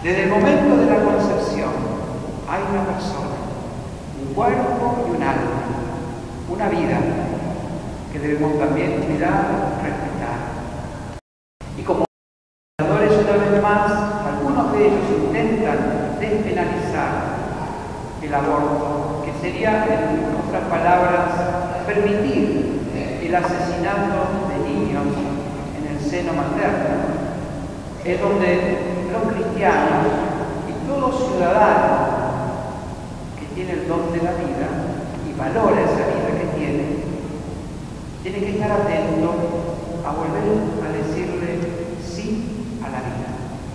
Desde el momento de la concepción hay una persona, un cuerpo y un alma, una vida que debemos también cuidar, respetar. Y como legisladores, una vez más, algunos de ellos intentan despenalizar el aborto, que sería, en otras palabras, permitir el asesinato de niños en el seno materno. Es donde los cristianos y todo ciudadano que tiene el don de la vida y valora esa vida que tiene que estar atento a volver a decirle sí a la vida.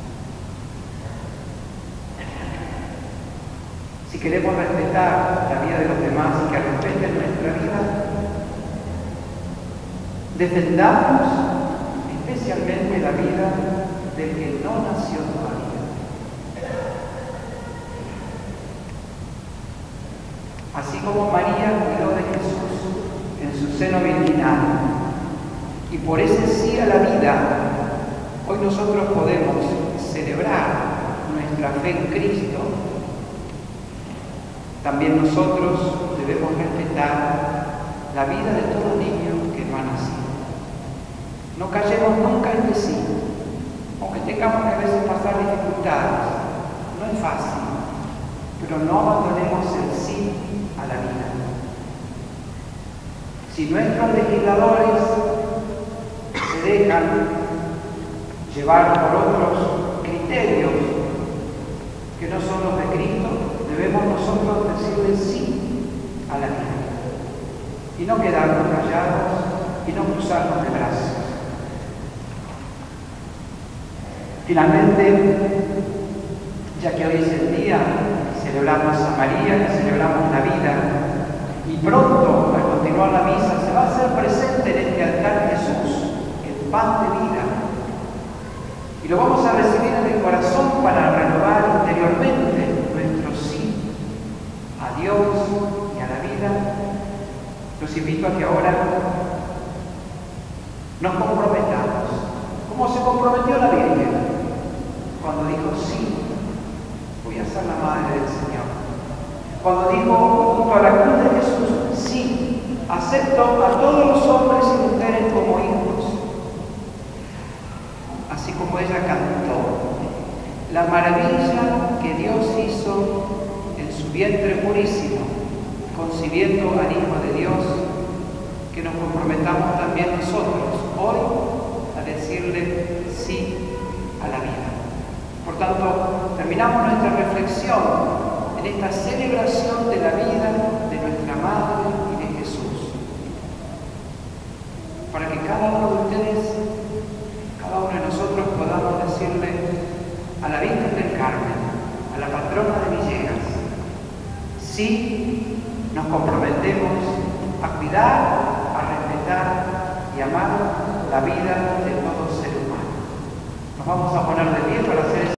Si queremos respetar la vida de los demás y que respeten nuestra vida, defendamos especialmente la vida del que no nació todavía. Así como María cuidó de Jesús en su seno virginal y por ese sí a la vida, hoy nosotros podemos celebrar nuestra fe en Cristo. También nosotros debemos respetar la vida de todo niño que no ha nacido. No callemos nunca en que sí, aunque tengamos que a veces pasar dificultades. No es fácil, pero no abandonemos el sí a la vida. Si nuestros legisladores se dejan llevar por otros criterios que no son los de Cristo, debemos nosotros decirle sí a la vida y no quedarnos callados y no cruzarnos de brazos. Finalmente, ya que hoy es el día, celebramos a María, que celebramos la vida, y pronto, al continuar la misa, se va a hacer presente en este altar Jesús, el pan de vida. Y lo vamos a recibir en el corazón para renovar interiormente nuestro sí a Dios y a la vida. Los invito a que ahora nos comprometamos, como se comprometió la Virgen, cuando dijo sí, voy a ser la madre del Señor. Cuando dijo junto a la cruz de Jesús, sí, acepto a todos los hombres y mujeres como hijos. Así como ella cantó la maravilla que Dios hizo en su vientre purísimo, concibiendo al Hijo de Dios, que nos comprometamos también nosotros hoy a decirle sí a la vida. Por tanto, terminamos nuestra reflexión en esta celebración de la vida de nuestra Madre y de Jesús, para que cada uno de ustedes, cada uno de nosotros podamos decirle a la Virgen del Carmen, a la patrona de Villegas, sí, nos comprometemos a cuidar, a respetar y amar la vida de todo ser humano. Nos vamos a poner de pie para hacer